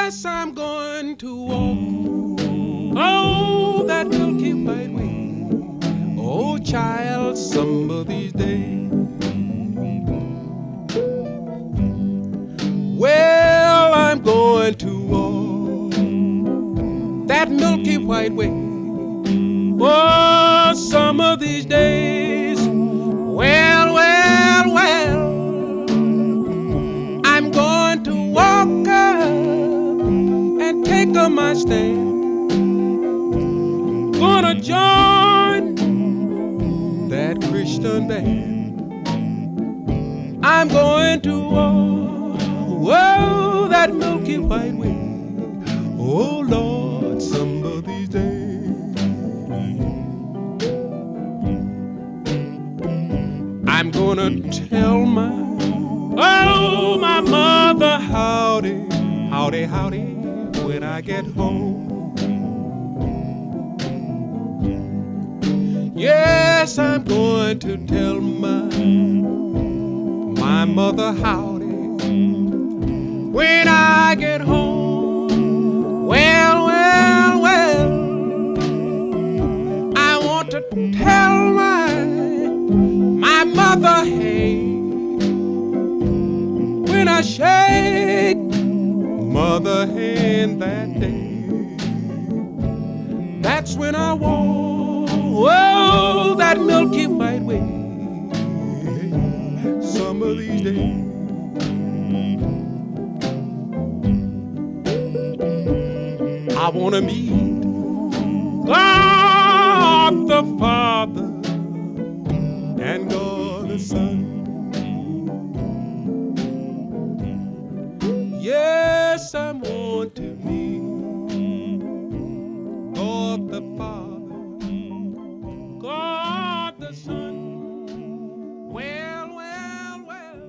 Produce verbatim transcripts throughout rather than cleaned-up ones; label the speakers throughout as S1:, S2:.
S1: Yes, I'm going to walk, oh, that milky white way. Oh, child, some of these days. Well, I'm going to walk that milky white way. Oh, some of these days. Well, well, well, I'm going to walk up and take up my stand. Gonna join that Christian band. I'm going to walk, whoa, that milky white way. Oh, Lord, some of these days. I'm gonna tell my, oh, my mother, howdy, howdy, howdy, when I get home. Yes, I'm going to tell my, my mother, howdy, when I get home. Well, well, well, I want to tell my, my mother, hey, when I shake mother hand that day, that's when I walk, oh, that milky white way. Some of these days. I want to meet God the Father and God the Son. Yes, I want to meet God the Father, God the Son. Well, well, well.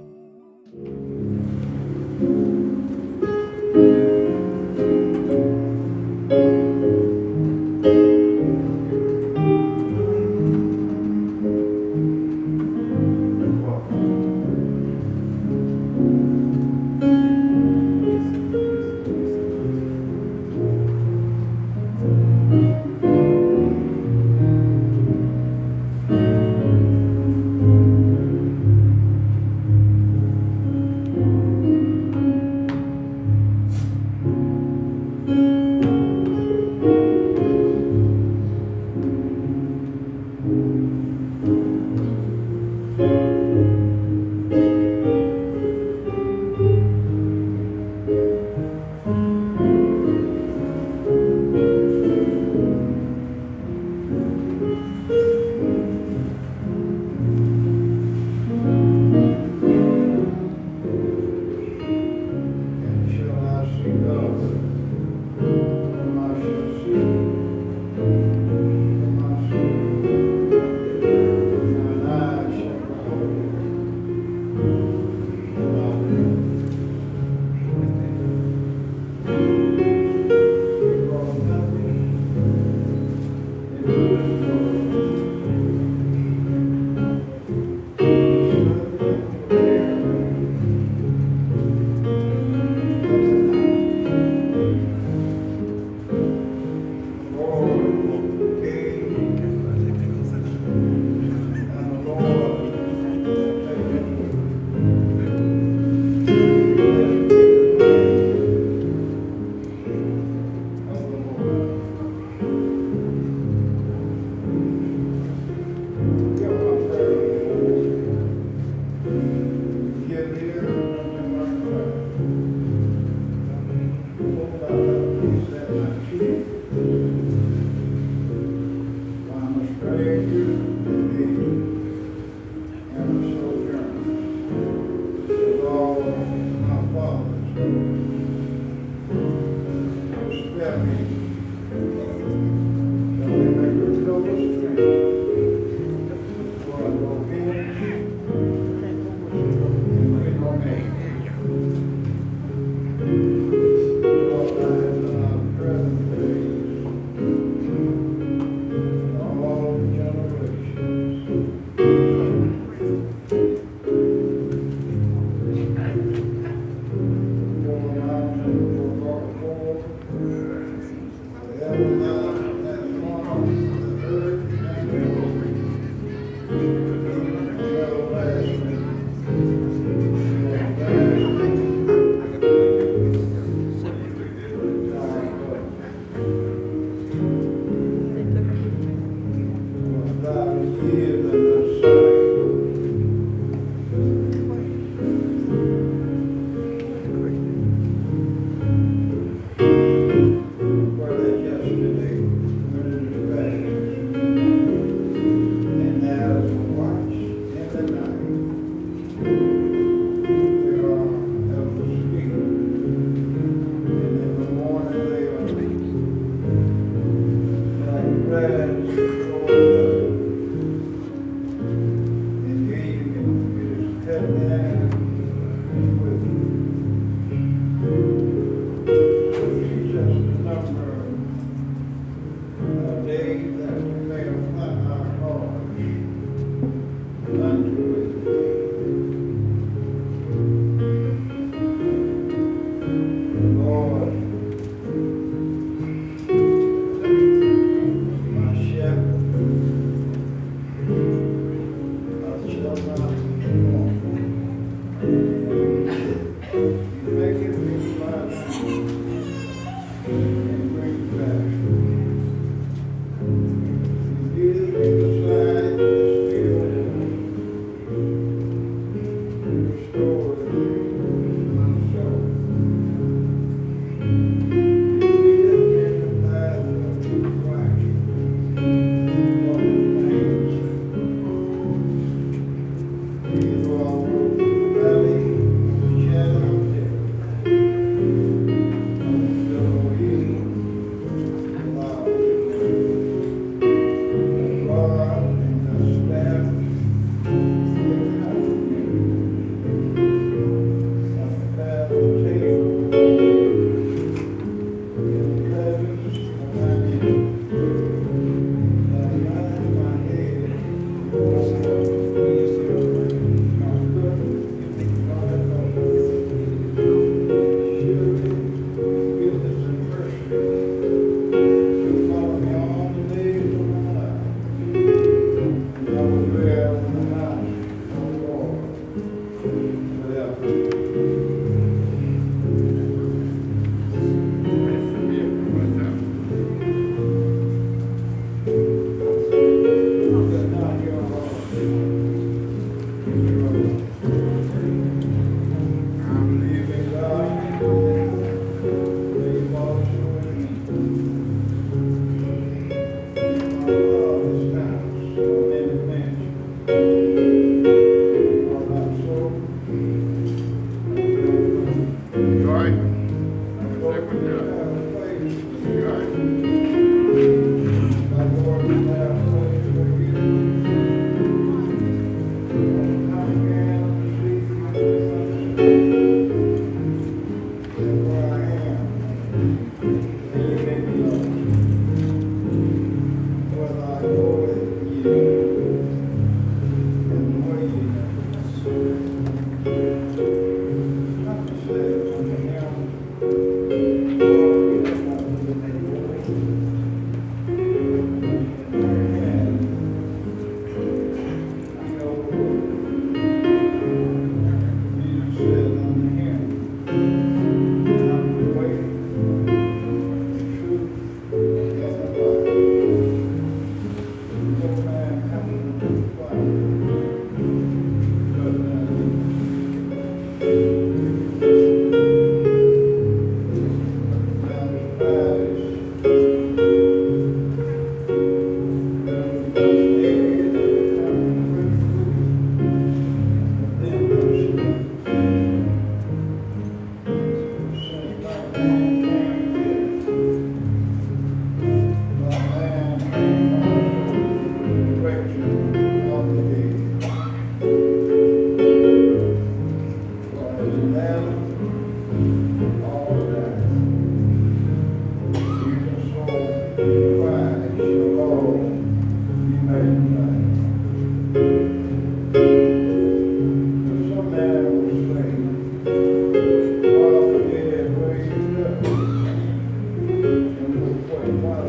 S2: Why?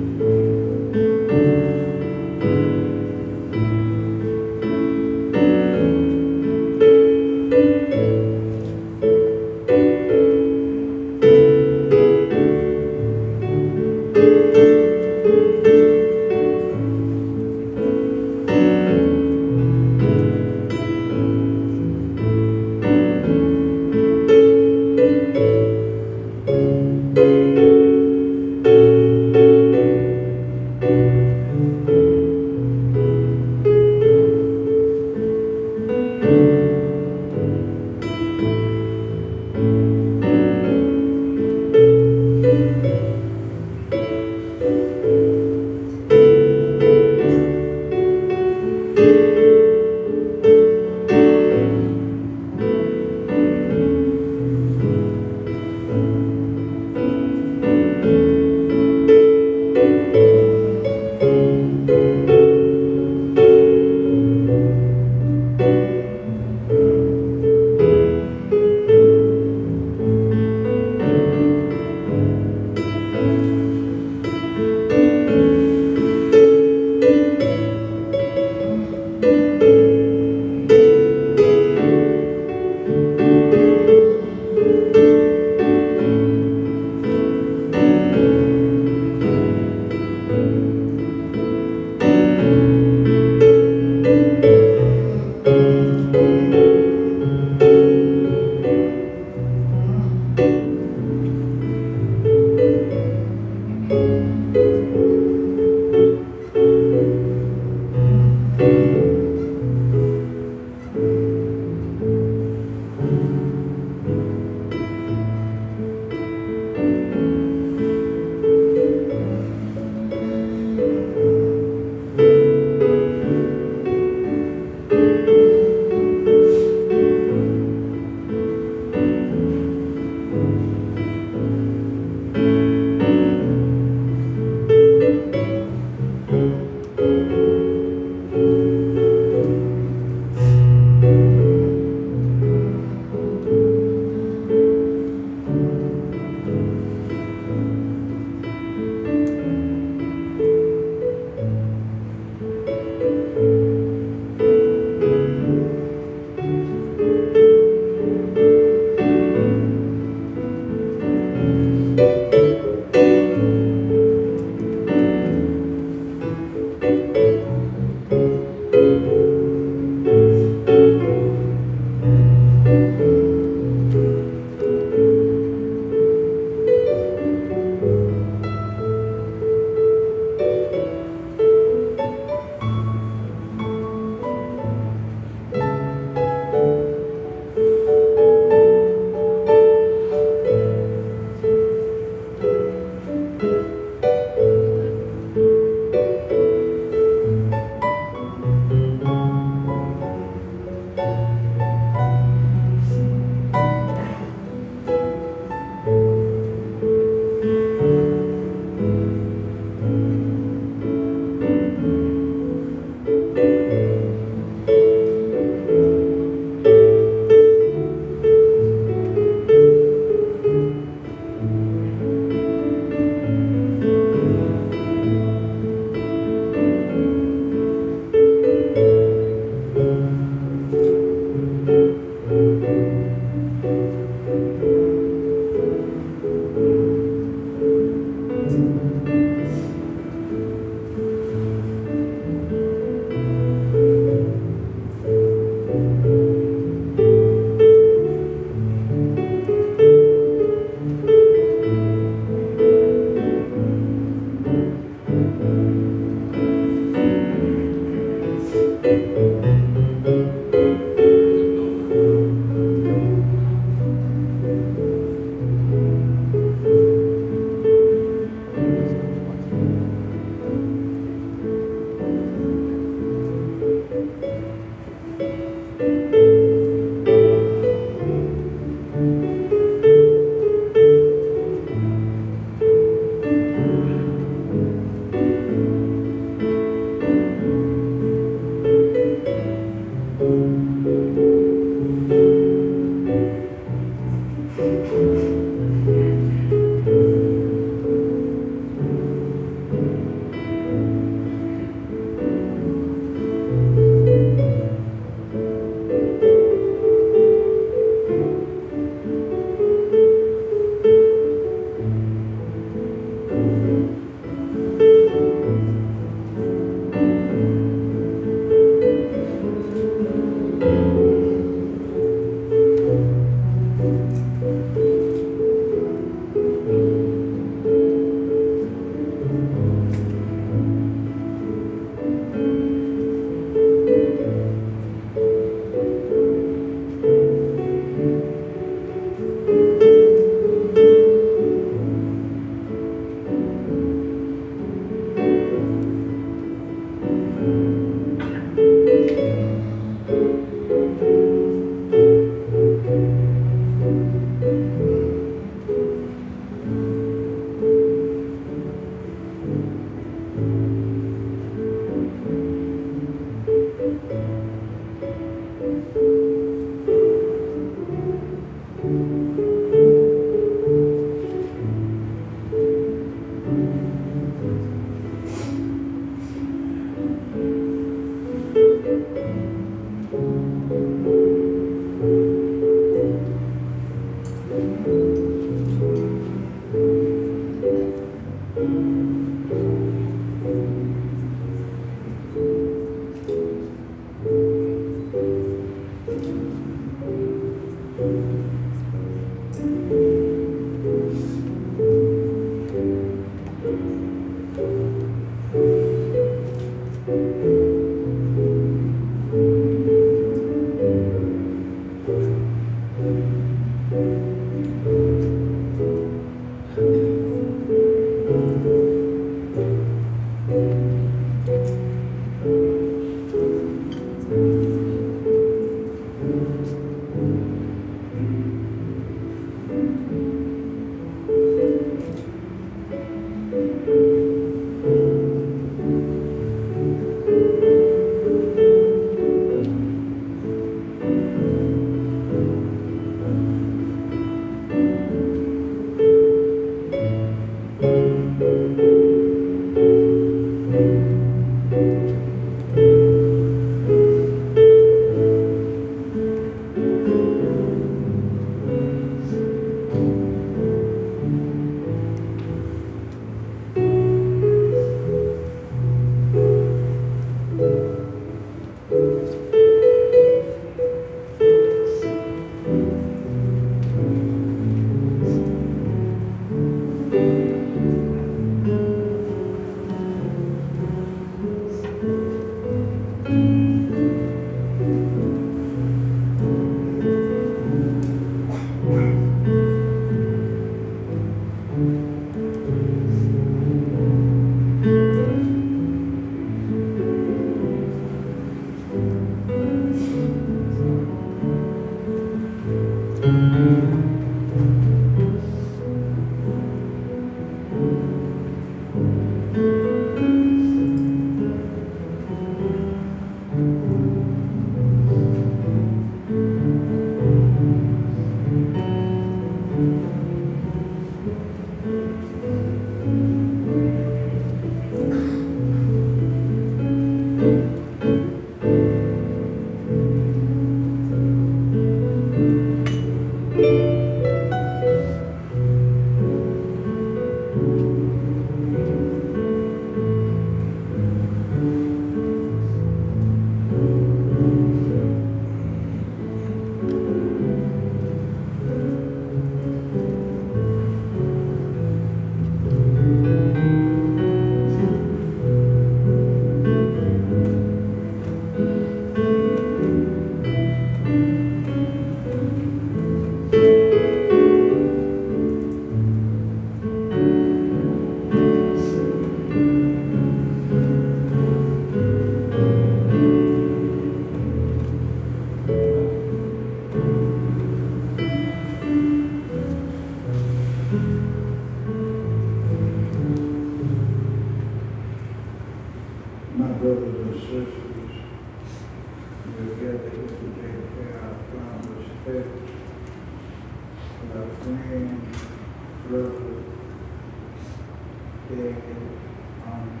S2: dead. Um,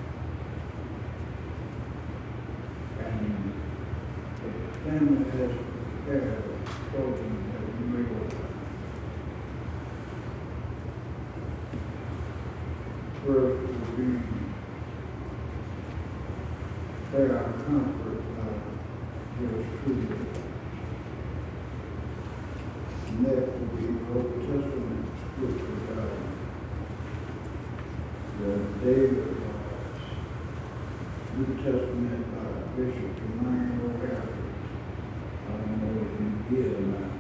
S2: and the family has prepared children that you may go. First would be prayer and comfort by yours truly. Next would be the Old Testament scripture by the David laws, New Testament by Bishop Emmanuel Harper. I don't know if you get or not.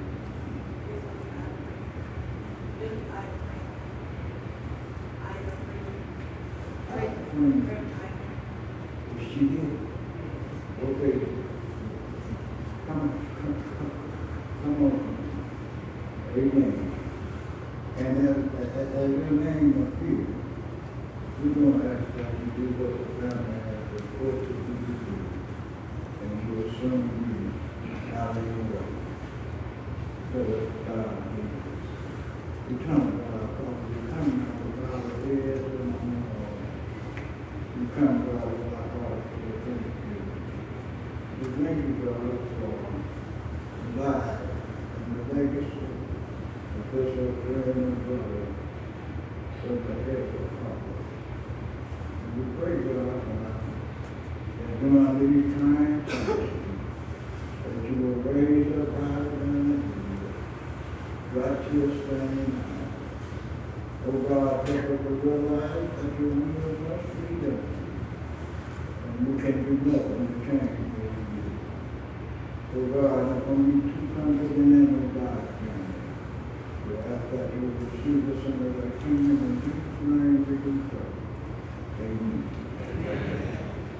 S2: She did. Okay. Come, come, come, come on. Amen. And as, as, as your name appears, we're going to ask that you do what the family has requested you to do. And we'll soon be out of your way. So that God we come, God, we come out of our heads and on the heart. We come out of our hearts to thank you. We thank you, God, for life and the legacy of Bishop Reverend brother of the head of Harper. And we pray, God, that during these times, that you will raise up higher than the righteous thing. Oh God, help us to realize that your will must be done. And we can do nothing to change what you do. Oh God, if only two hundred in the God family. We ask that you will receive us into the kingdom in Jesus' name we do pray. Amen. Amen.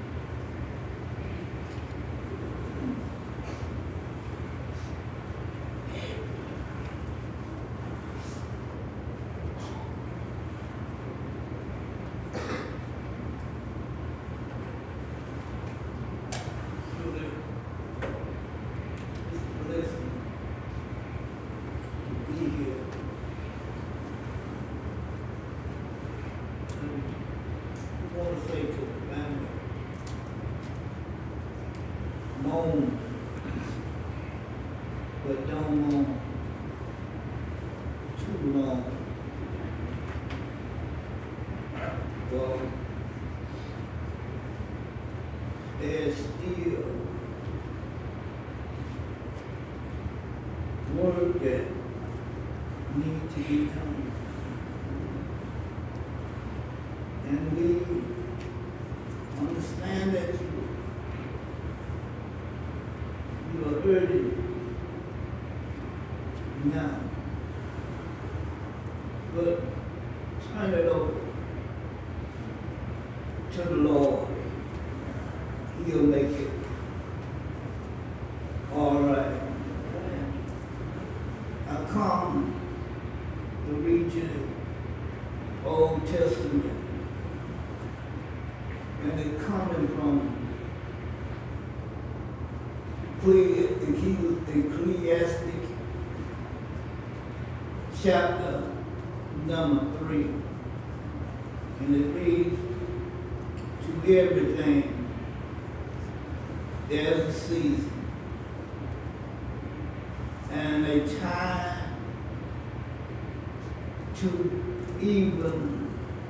S3: Moan, but don't moan too long. Well, there's still work that needs to be done. And we understand that you You are hurting now, but turn it over to the Lord. He'll make it all right. I come to read you the Old Testament, and it's coming from Ecclesiastic chapter number three, and it reads, to everything there's a season and a time to even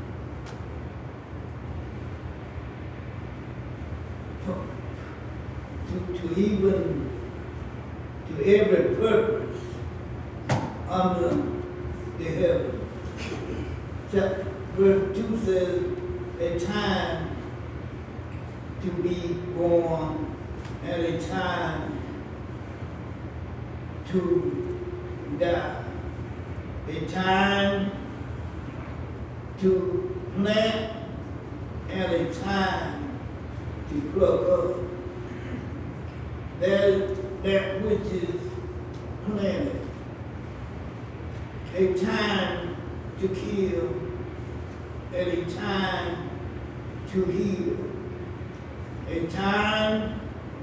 S3: To, to even, to every purpose under the heaven. Chapter verse two says, a time to be born and a time to die. A time to plant and a time to pluck up. That is that which is planted. A time to kill and a time to heal. A time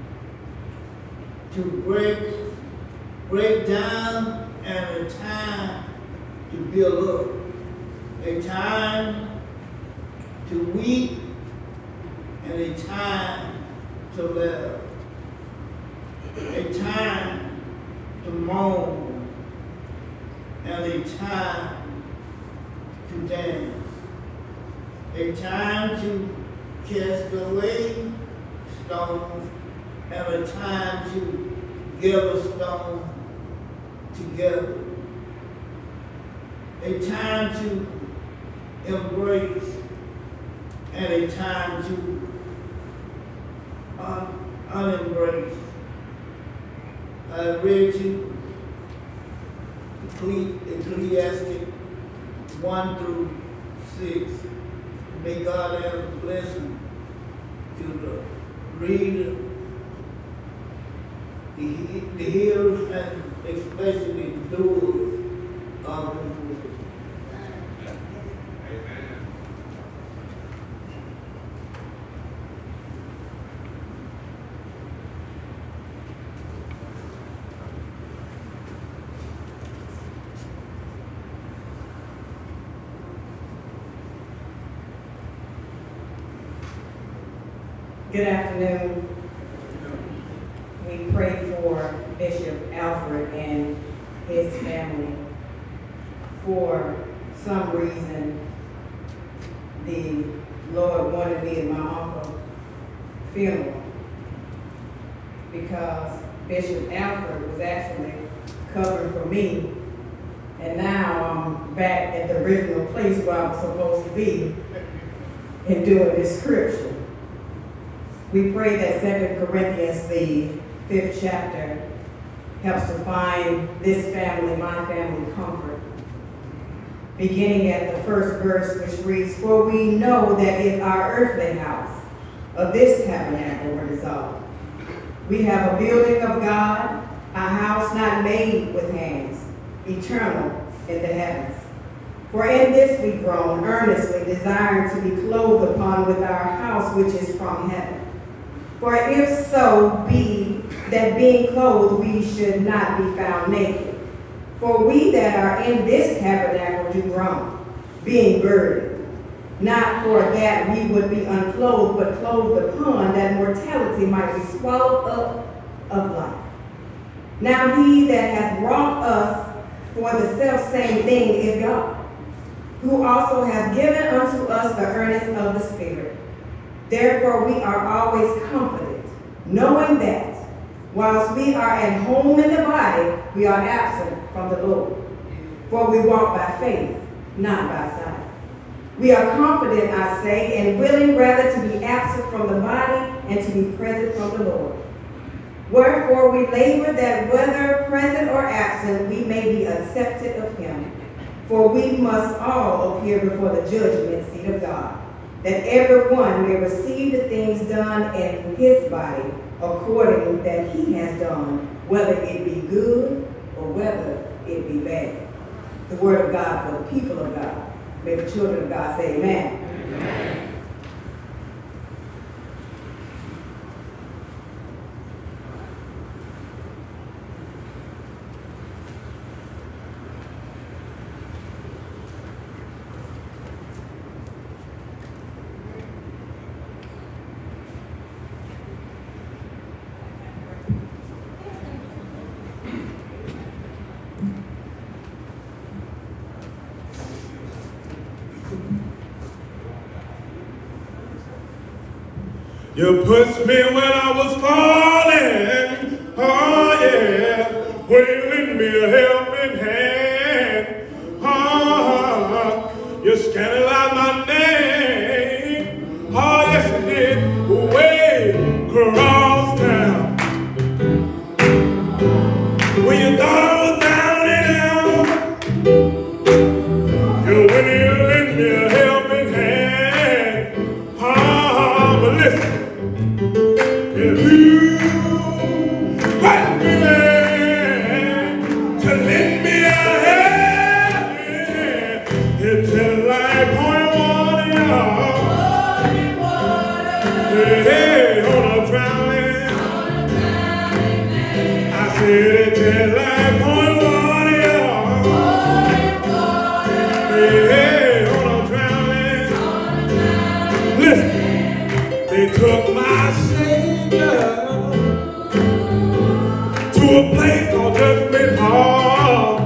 S3: to break, break down and a time to build up. A time to weep and a time to laugh, a time to mourn and a time to dance, a time to cast away stones and a time to gather stones together, a time to embrace and a time to un unembrace. I read you Ecclesiastes one through six. May God add a blessing to the reader, the, the hearers, and especially the doers of the word.
S4: Good afternoon. We pray for Bishop Alfred and his family. For some reason, the Lord wanted me at my uncle's funeral because Bishop Alfred was actually covering for me, and now I'm back at the original place where I was supposed to be and doing this scripture. We pray that Second Corinthians, the fifth chapter, helps to find this family, my family, comfort. Beginning at the first verse, which reads, "For we know that if our earthly house of this tabernacle were dissolved, we have a building of God, a house not made with hands, eternal in the heavens. For in this we groan, earnestly desiring to be clothed upon with our house which is from heaven. For if so be that being clothed we should not be found naked. For we that are in this tabernacle do groan, being burdened, not for that we would be unclothed, but clothed upon, that mortality might be swallowed up of life. Now he that hath wrought us for the selfsame thing is God, who also hath given unto us the earnest of the Spirit. Therefore we are always confident, knowing that whilst we are at home in the body, we are absent from the Lord. For we walk by faith, not by sight. We are confident, I say, and willing rather to be absent from the body and to be present from the Lord. Wherefore we labor that whether present or absent, we may be accepted of him. For we must all appear before the judgment seat of God, that every one may receive the things done in his body according that he has done, whether it be good or whether it be bad. The word of God for the people of God. May the children of God say amen. Amen.
S1: You pushed me when I was falling, oh yeah, when you lent me a helping hand, oh, you scandalized my name, oh yes you did, way across town. When you thought I was down and out, you when you lent me a helping hand, oh, but listen. If you want me to lend me a hand, it's like pouring water, y'all. Hey, hey, on a drowning. I said it's like pouring water, y'all. Hey, hey, on a drowning. a place called Judgment Hall.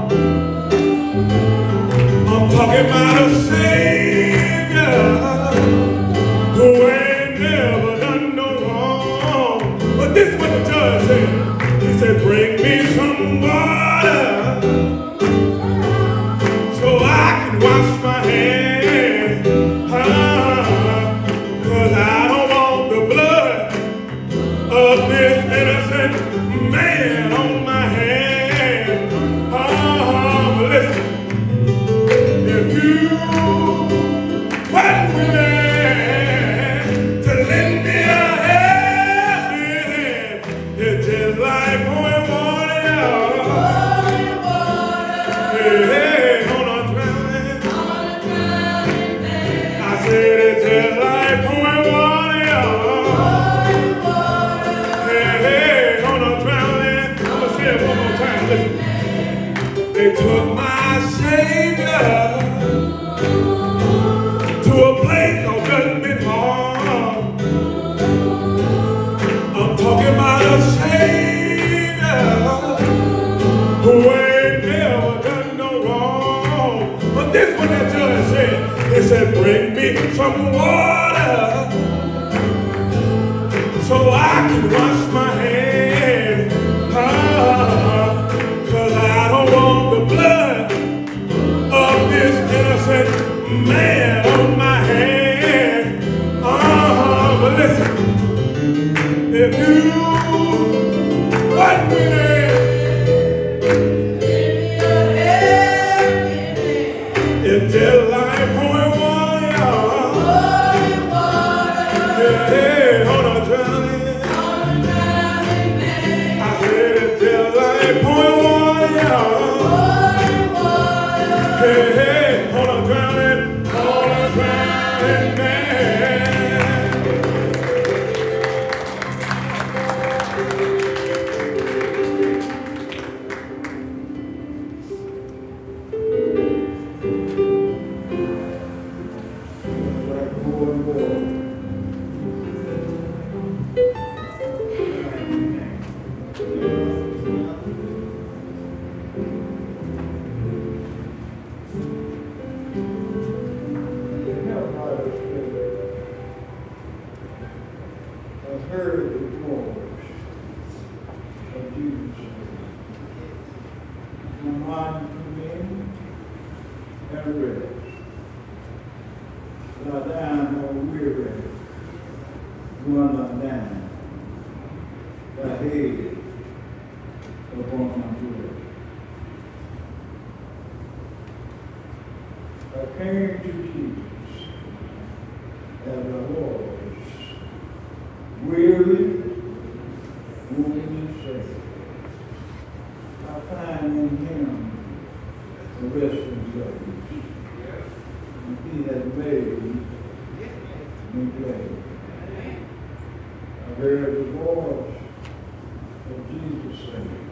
S1: I'm talking about a Savior who ain't never done no wrong. But this is what the judge said. He said, bring me some water so I can wash my hands. Ah, 'cause I don't want the blood of this innocent man on my hands. Ah, but listen, if you weren't willing to lend me a helping hand, it's just like pouring water out. Hey, hey, on a drowning. I said it's just like pouring water out. Hey, hey, on a drowning. I'm gonna say it one more time. Listen. They took my Savior to a place called Judgment Hall. I'm talking about a Savior who ain't never done no wrong. But this what that judge said. He said, bring me some water so I can wash my hands. Ah, 'cause I don't want the blood of this innocent man on my hands. Uh-huh, but listen, if you want me there, it's just like pouring water out. Hey, hey, hold on, drowning. I said it's just like pouring water out. Hey, hey, hold on, drowning, hold on, drowning man.
S2: Like more and more. I've heard the voice of Jesus. My mind come in and rest. Lie down, no weary, one lie down, thy head upon my breast. I came to Jesus as I was, weary, wounded and sick. I find in him a resting place, and he has made me glad. I heard the voice of Jesus saying,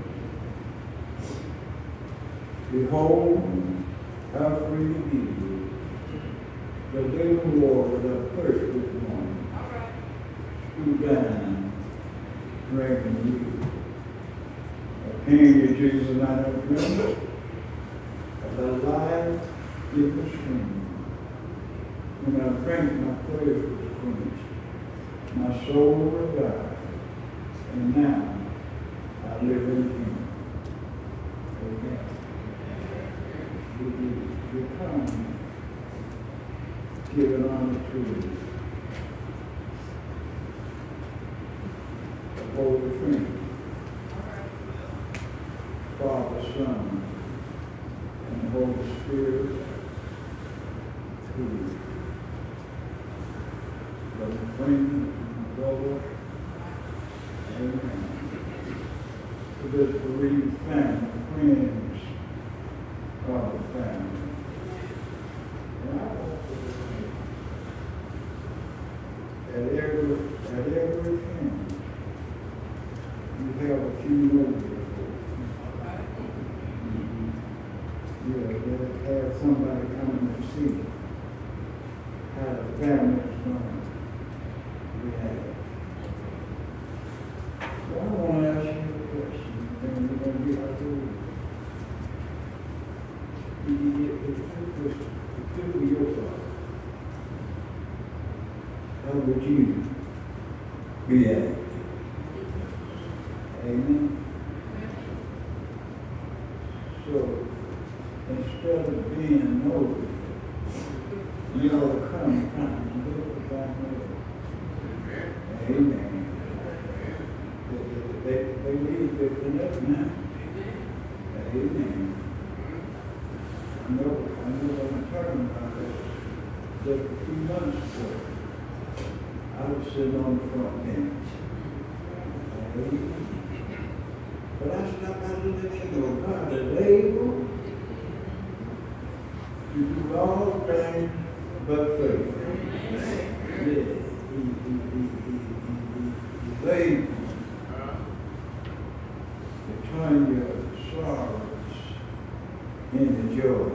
S2: behold, how free it is, the living water that thirst with one. Scoot down, drink and live. I came to Jesus and I don't drink, as I lie in the stream. When I drank, my thirst was quenched, my soul revived, and now I live in him. Amen. We come, giving honor to you. The Holy Trinity, Father, Son, and the Holy Spirit, who the friend, my brother, amen. To this bereaved family, friends of the family. And I also at every, at every family, you have a few notes before. Yeah, they have somebody coming to see how the family is going. We have. So I want to ask you a question. was to do your father, how would you react? Amen. So instead of being nosy, you ought to come trying to look at that way. Amen. They, they, they leave it enough now. Amen. I know, I know what I'm talking about that. Just a few months ago, I was sitting on the front bench. Amen. But I stopped by to let you know God is able to do all things but fail. Yeah, he, he, he, he, he, he's able to turn your sorrows into joy.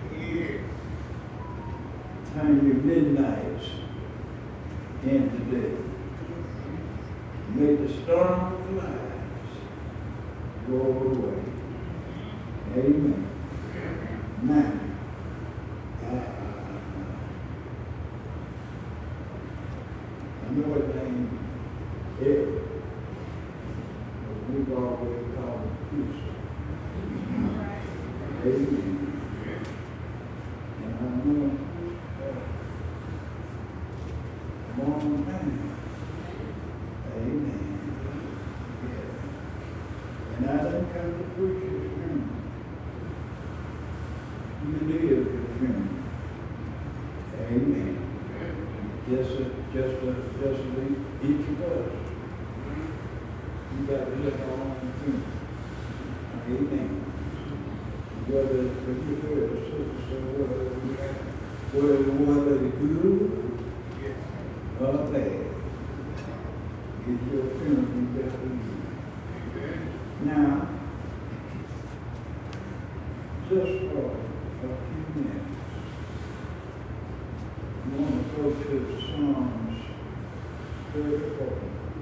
S2: Turn your midnights into day. Make the storm of life go away. Amen. Now, I, I know his name is, but we've always called him Peace. Amen. And I know a long time. Amen. And I didn't come to preach his funeral. You live his funeral. Amen. Just as, just as, just as each of us. You got to live our own funeral. Amen. Whether you hear the sister say, whether whether it's good or bad, it's your funeral you got to live. Now, just for a few minutes, I want to go to Psalms thirty-four,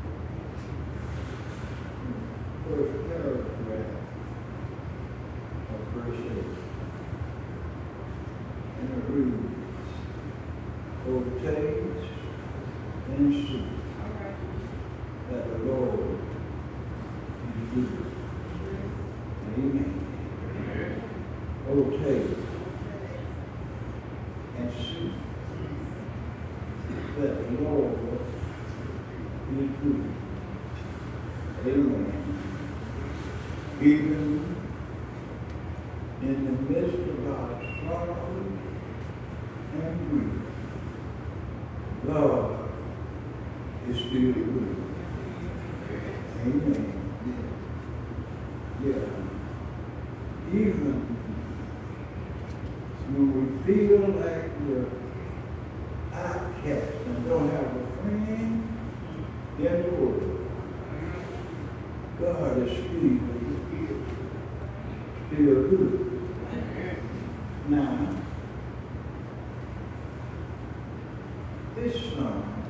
S2: first paragraph of verse eight. And it reads, "O taste and see that the Lord is good." Amen. Oh, taste and see that the Lord is good. Amen. Even in the midst of our sorrow and grief, God is still good. Amen. Yeah. Even when we feel like we're outcast and don't have a friend in the world, God is still, still good. Now, this song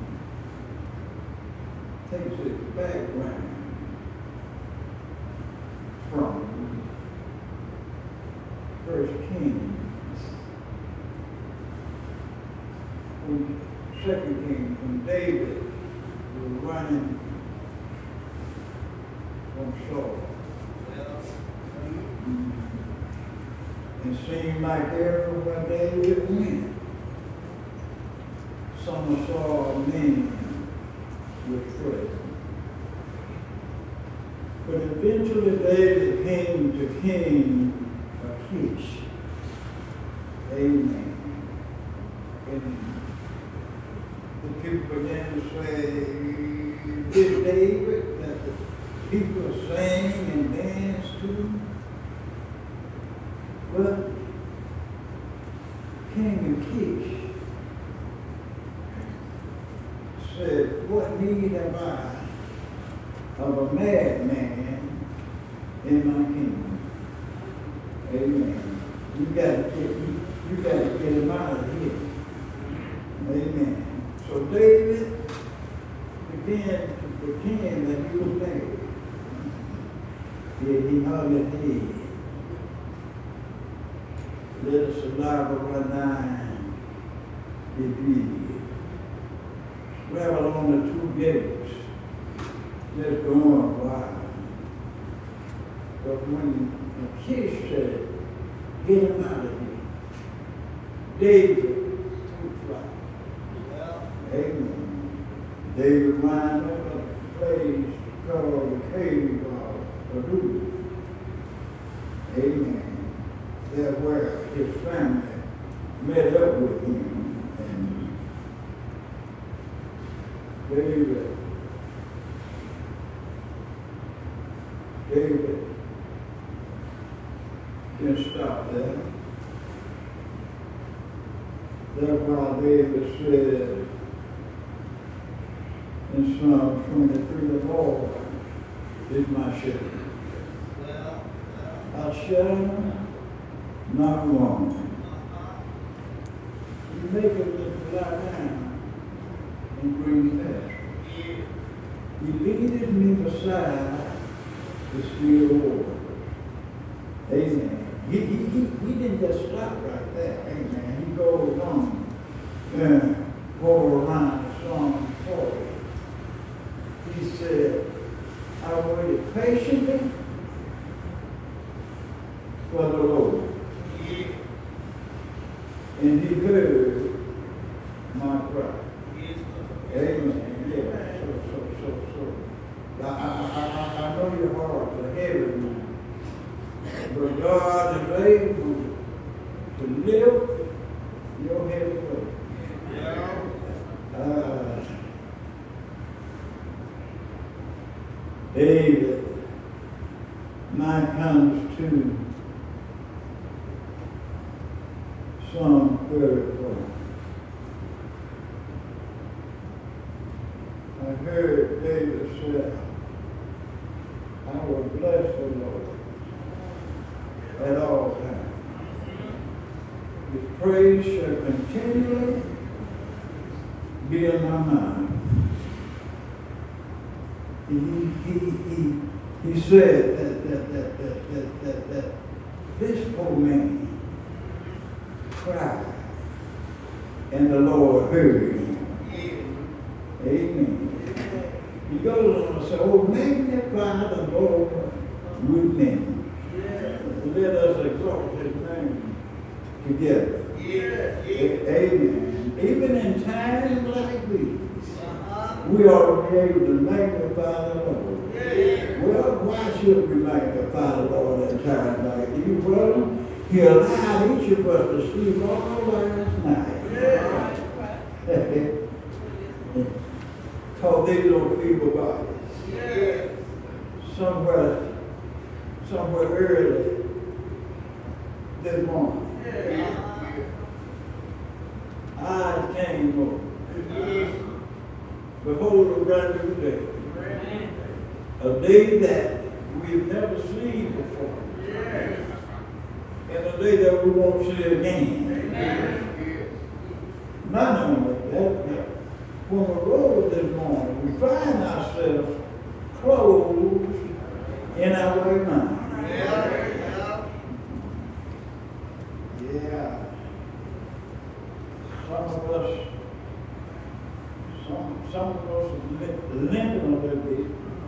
S2: takes its background from First Kings, when Second Kings, when David was running from Saul. It seemed like everywhere David went, some saw men with threats. But eventually David came to King Achish. Amen. And the people began to say, "Did David that the people sang and danced to?" Well, King Achish said, "What need have I of a madman in my kingdom?" Amen. You gotta get you, you gotta get him out of here. Amen. So David began to pretend that he was mad. Yeah, he hollered, "Hey, let the saliva run down the bead. Travel on the two gates, just going wild. But when the kiss said, get him out of here, David took flight. Amen. David wound up at a place called the cave of Adullam. Amen. That's where his family met up with him. And David, David didn't stop there. That's why David said in Psalm twenty-three, the Lord is my shepherd. I shall not want. He maketh me to lie down and green pastures. He leadeth me beside the still waters. Amen. He, he, he, he didn't just stop right there. Amen. He goes on and go around Psalm forty. He said, I waited patiently for the Lord. And he heard my cry. Amen. Yeah. So, so, so, so. I, I, I, I know your hearts are heavy now. But God is able to lift your heavy load. Uh, David now comes to Psalm thirty-four. I heard David say, I will bless the Lord at all times. His praise shall continually be in my mind. He, he, he, he said that, that, that, that, that, that, that this poor man cried, and the Lord heard him. Amen. He goes on and says, oh, magnify the Lord with me. Let us exalt his name together. Amen. Even in times like these, we ought to be able to magnify the Lord. Well, why should we magnify the Lord in times like these? Well, he allowed each of us to sleep all last night. Because they don't feeble bodies. Somewhere, somewhere early this morning, I came over. Behold, a brand new day. A day that we've never seen before. And a day that we won't see again. Not only that, but when we rose this morning, we find ourselves clothed in our right mind. Yeah. Some of us, some, some of us are limping a little bit.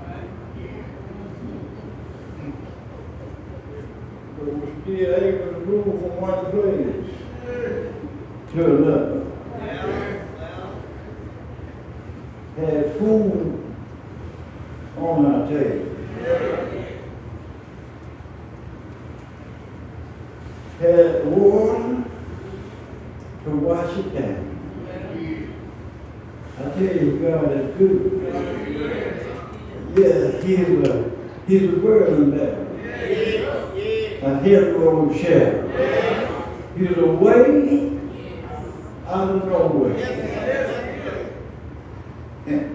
S2: But we're still able to move from one place to another. Had food on our table. Had water to wash it down. I tell you, God is good. Yeah, he's a, he's a burden bearer. A hero share. He's a way out of no way. Yeah.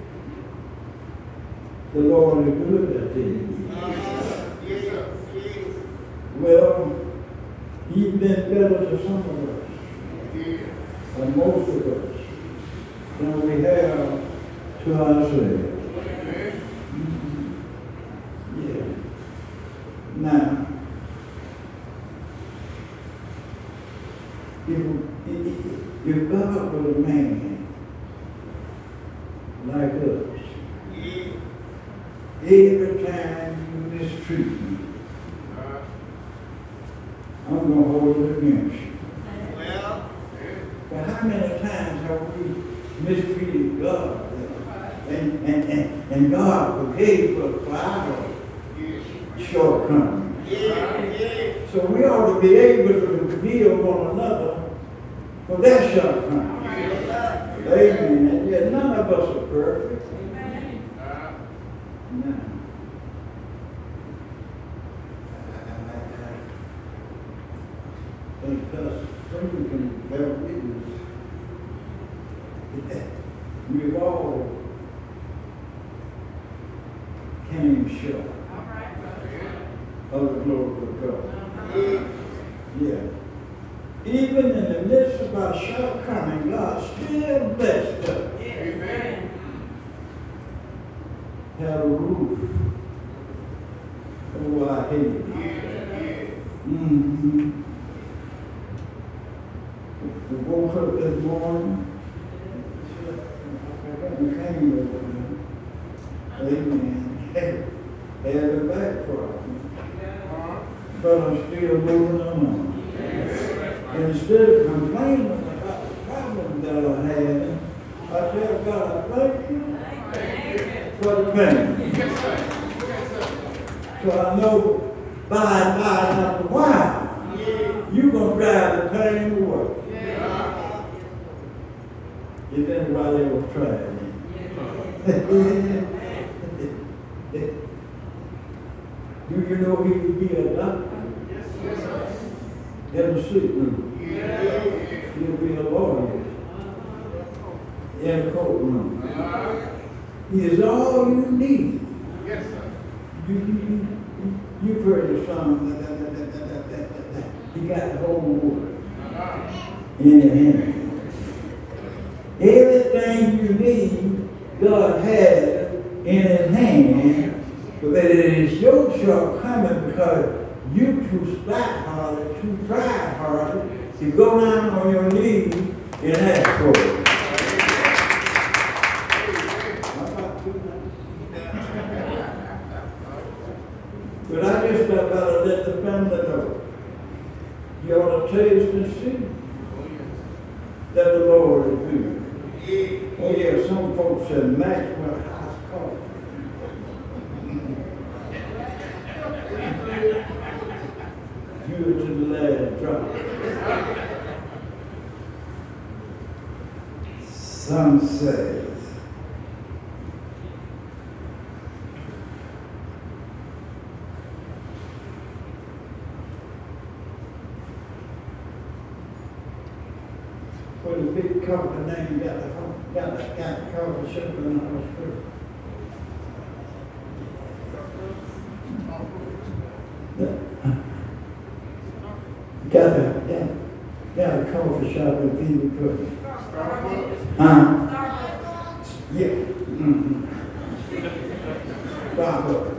S2: The Lord is good at these. Well, he's been better to some of us, and most of us, than we have to ourselves. Yeah. Now, if, if, if God was a man like us, every time you mistreat me, I'm going to hold it against you.
S3: Well,
S2: But how many times have we mistreated God? And, and, and, and God forgave us for our shortcomings.
S3: yeah, yeah.
S2: So we ought to be able to forgive one another for their shortcomings. Amen. And yet none of us are perfect. No. Because some can bear witness. We've all came short of the glory of God. Yeah. Even in the midst of our shortcoming, God still blessed us.
S1: Amen.
S2: Had a roof over our head. Mm-hmm. We woke up this morning. I got my cane over there. Amen. Had a back problem. But I'm still moving on. And instead of complaining about the problem that I had, I tell God, I thank you for the pain. So I know by and by, after a while, you're going to drive the pain away. If anybody ever tried it. Do you know he could be a doctor? In the sick room. He'll be a lawyer in a courtroom. He is all you need.
S1: Yes, sir.
S2: You, you, you, you've heard the song. Da, da, da, da, da, da, da, da. He got the whole world in your hand. Everything you need, God has in his hand. But it is your shortcoming because you too slack-hearted, too pride-hearted to go down on your knees and ask for it. But I just got to let the family know. You ought to taste and see that the Lord is good. Oh yeah, some folks said Maxwell House Coffee. Good to the last drop. Some says for the big coffee name got the got the got the coffee shop in the hospital. Got a, got, got a coffee shop in Phoenix. Huh? Yeah. Mm-hmm. Harper.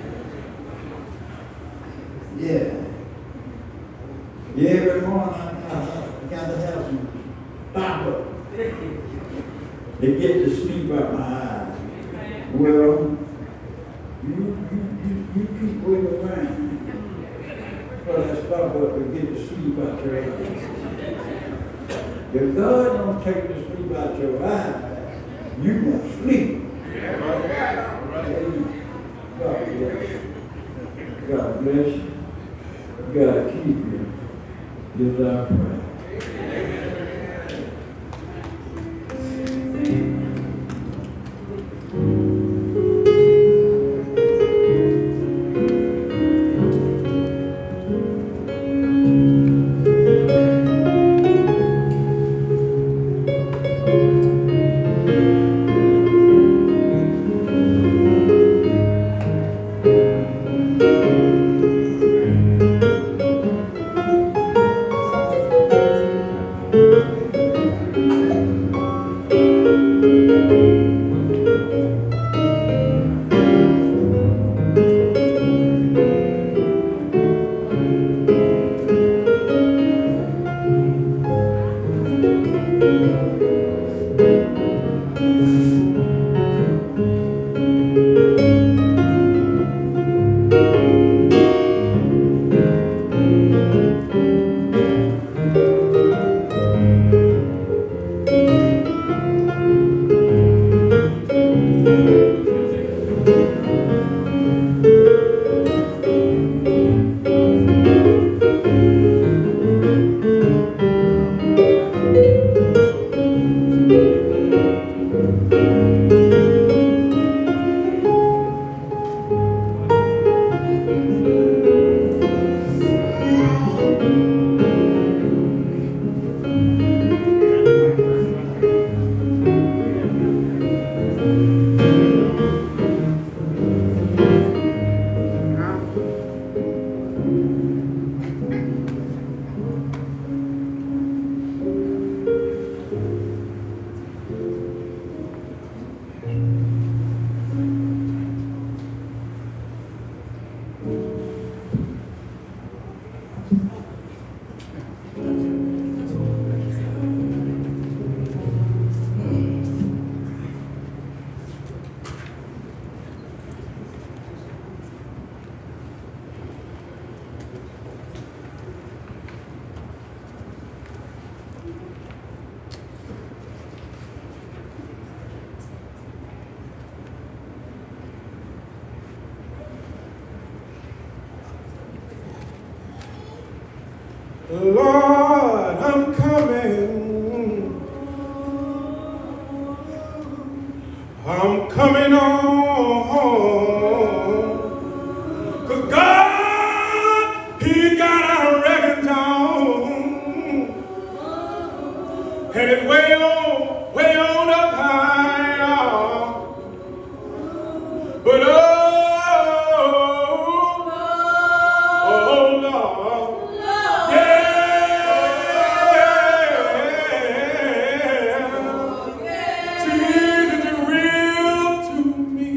S2: Yeah. Yeah, every morning I, I, I got to have some Harper. They get the sleep out my eyes. Well, you, you, you, you keep waiting around. Well, that's probably what we get to sleep out your eyes. If God don't take the sleep out your eyes, you gonna sleep. God bless you. God bless you. God keep you. Is our prayer.
S1: Lord, I'm coming. I'm coming on. Cause God, He got our records on. And it's way on, way on up high. But oh, oh Lord, yeah, Jesus is real to me.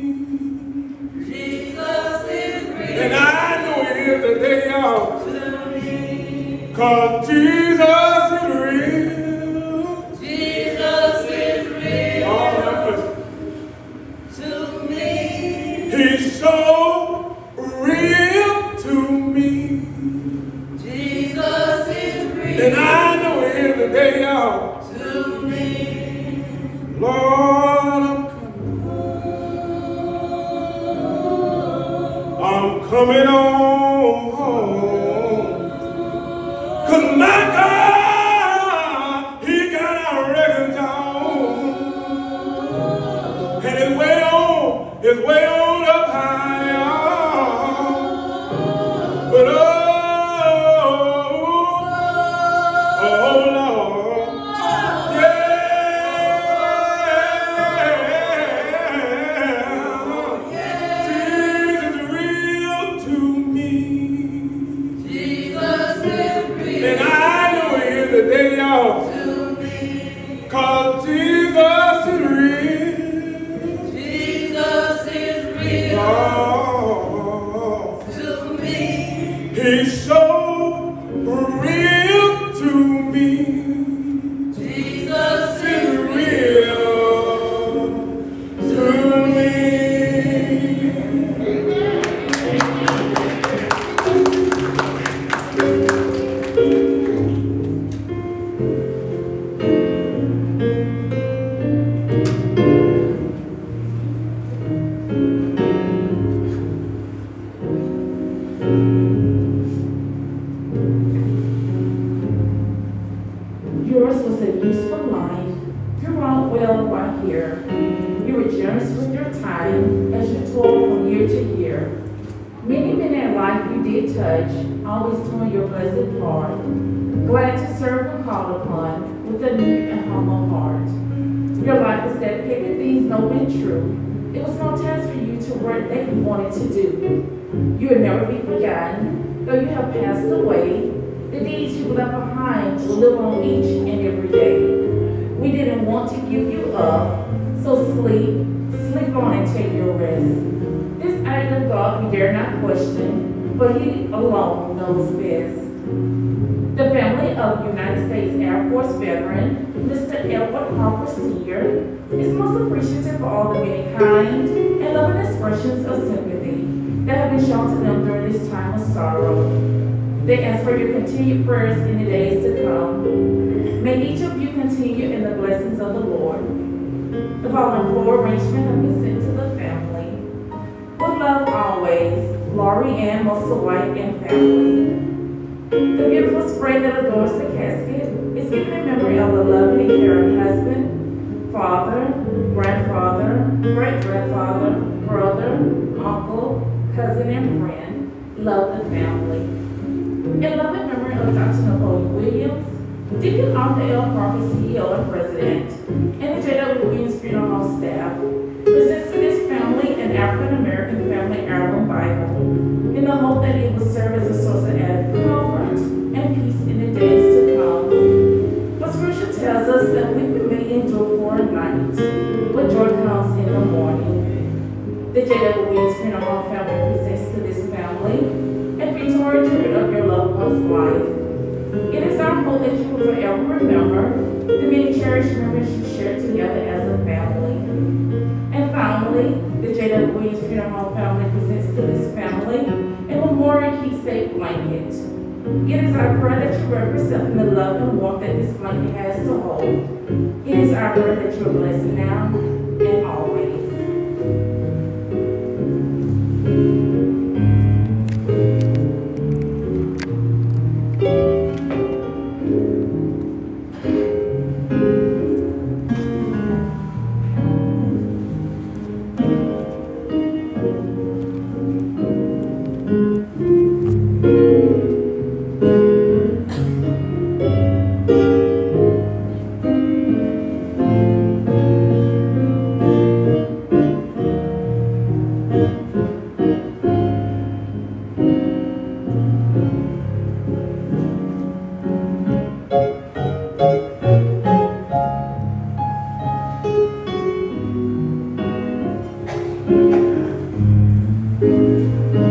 S4: Jesus is real.
S1: And I know it is the day off. Cause Jesus is real.
S4: Jesus is real.
S1: All right.
S4: To me.
S1: He's so real to me.
S4: Jesus is real.
S1: And I know it is the day off.
S4: To me.
S1: Lord, I'm coming. I'm coming on home. Cause my God, He got our records on. And it's way on, it's way on up high. But oh, oh Lord, yeah, Jesus is real to me.
S4: Jesus is real.
S1: And I know it is the day off.
S4: To me.
S1: Cause Jesus is real.
S4: Jesus is real.
S1: Oh,
S4: To me.
S1: He's so real to me.
S4: Jesus
S1: He's
S4: is
S1: real to me.
S5: Yours was a useful life. You wrought well right here. You were generous with your time as you toiled from year to year. Many men in life you did touch, always doing your blessed part. Glad to serve when called upon with a meek and humble heart. Your life was dedicated to things noble and true. It was no task for you to work that you wanted to do. You would never be forgotten, though you have passed away. The deeds you left behind will live on each and every day. We didn't want to give you up, so sleep, sleep on and take your rest. This act of God we dare not question, for He alone knows best. The family of United States Air Force veteran, Mister Edward Harper Senior, is most appreciative for all the many kind and loving expressions of sympathy that have been shown to them during this time of sorrow. They ask for your continued prayers in the days to come. May each of you continue in the blessings of the Lord. The following four arrangements have been sent to the family. With love always, Laurie Ann Musselwhite and family. The beautiful spray that adorns the casket is given in memory of the loving and caring husband, father, grandfather, great-grandfather, brother, uncle, cousin, and friend. Love the family. In loving memory of Doctor Napoleon Williams, Deacon Arthur L. Parker, C E O and President, and the J W Williams Funeral Home staff, presents to this family an African-American family heirloom Bible in the hope that it will serve as a source of added comfort and peace in the days to come. For Scripture tells us that weeping may endure for a night, but joy comes in the morning. The J W Williams Funeral Home family presents to this family a Victoria tribute of your loved one's life. It is our hope that you will forever remember the many cherished memories you shared together as a family. And finally, the J W Williams Funeral Home family presents to this family a memorial keepsake blanket. It is our prayer that you represent the love and warmth that this blanket has to hold. It is our prayer that you are blessed now and always. Thank you. you.